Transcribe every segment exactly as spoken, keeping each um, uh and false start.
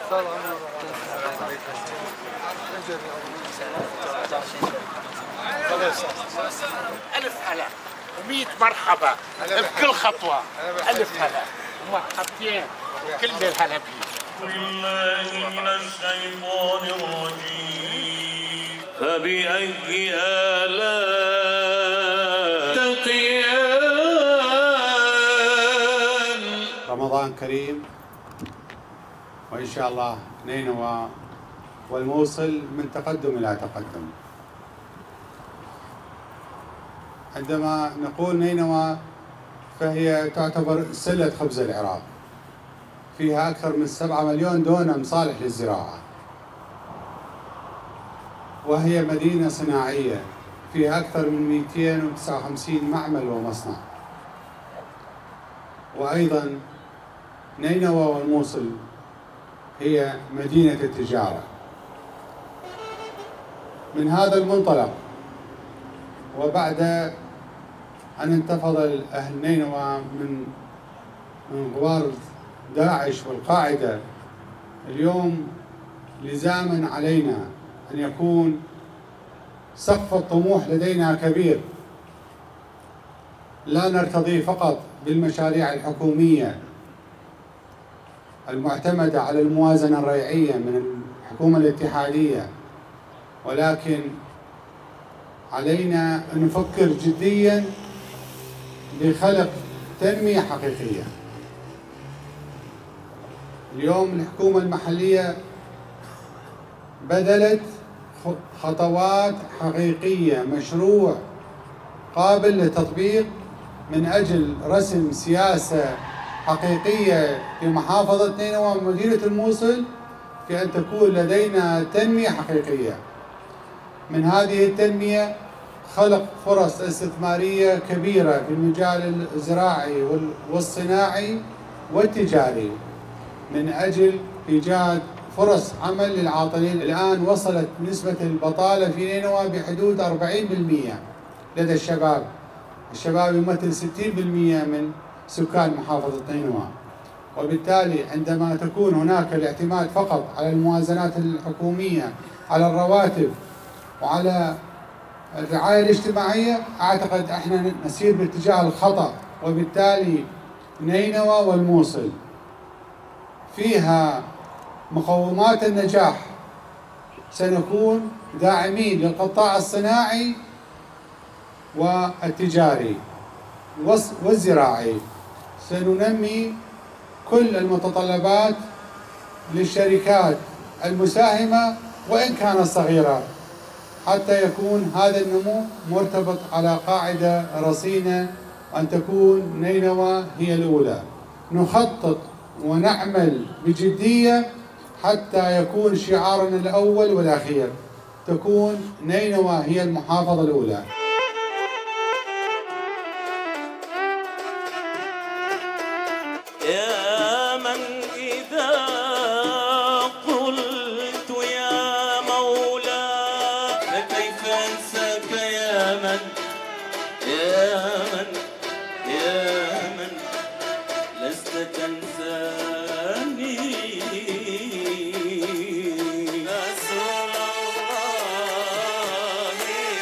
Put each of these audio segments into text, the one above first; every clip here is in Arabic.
ألف هلا ومية مرحبا بكل خطوة. ألف هلا ومرحبتين وكل الهلا بيك. بالله من الشيطان الرجيم. فبأي آلاء تقيان. رمضان كريم، وإن شاء الله نينوى والموصل من تقدم إلى تقدم. عندما نقول نينوى فهي تعتبر سلة خبز العراق، فيها أكثر من سبعة مليون دونم صالح للزراعة، وهي مدينة صناعية فيها أكثر من مئتين وتسعة وخمسين معمل ومصنع. وأيضا نينوى والموصل هي مدينة التجارة. من هذا المنطلق، وبعد أن انتفض أهل نينوى من من غبار داعش والقاعدة، اليوم لزاما علينا أن يكون سقف الطموح لدينا كبير، لا نرتضي فقط بالمشاريع الحكومية المعتمدة على الموازنة الريعية من الحكومة الاتحادية، ولكن علينا أن نفكر جدياً بخلق تنمية حقيقية. اليوم الحكومة المحلية بذلت خطوات حقيقية، مشروع قابل للتطبيق من أجل رسم سياسة حقيقية في محافظة نينوى ومدينة الموصل في أن تكون لدينا تنمية حقيقية. من هذه التنمية خلق فرص استثمارية كبيرة في المجال الزراعي والصناعي والتجاري من أجل إيجاد فرص عمل للعاطلين. الآن وصلت نسبة البطالة في نينوى بحدود أربعين بالمئة لدى الشباب. الشباب يمثل ستين بالمئة من سكان محافظة نينوى، وبالتالي عندما تكون هناك الاعتماد فقط على الموازنات الحكومية، على الرواتب وعلى الرعاية الاجتماعية، أعتقد احنا نسير باتجاه الخطأ. وبالتالي نينوى والموصل فيها مقومات النجاح. سنكون داعمين للقطاع الصناعي والتجاري والزراعي، سننمي كل المتطلبات للشركات المساهمة وإن كانت صغيرة، حتى يكون هذا النمو مرتبط على قاعدة رصينة، أن تكون نينوى هي الأولى. نخطط ونعمل بجدية حتى يكون شعارنا الأول والأخير تكون نينوى هي المحافظة الأولى. يا من إذا قلت يا مولاي فكيف أنساك يا من يا من يا من لست تنساني. رسول الله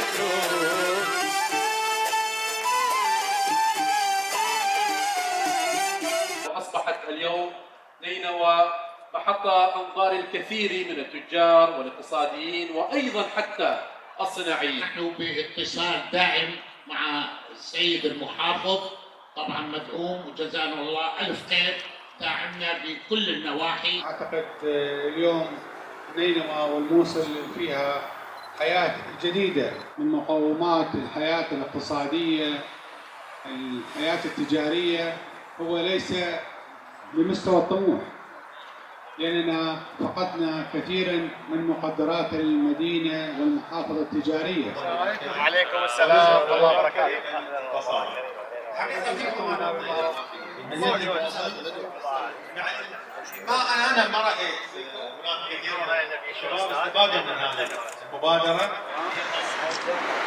أصبحت اليوم نينوى محطة أنظار الكثير من التجار والاقتصاديين وأيضا حتى الصناعيين. نحن باتصال دائم مع السيد المحافظ، طبعا مدعوم وجزانا الله ألف خير، داعمنا بكل النواحي. أعتقد اليوم نينوى والموصل فيها حياة جديدة من مقومات الحياة الاقتصادية، الحياة التجارية. هو ليس بمستوى الطموح، لأننا فقدنا كثيرا من مقدرات المدينة والمحافظة التجارية. وعليكم السلام ورحمة الله وبركاته. ما انا انا ما رايت هناك كثير من الشباب استفادوا من هذه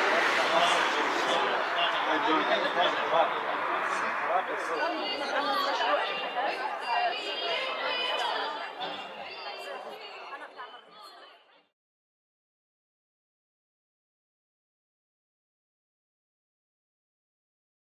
المبادرة.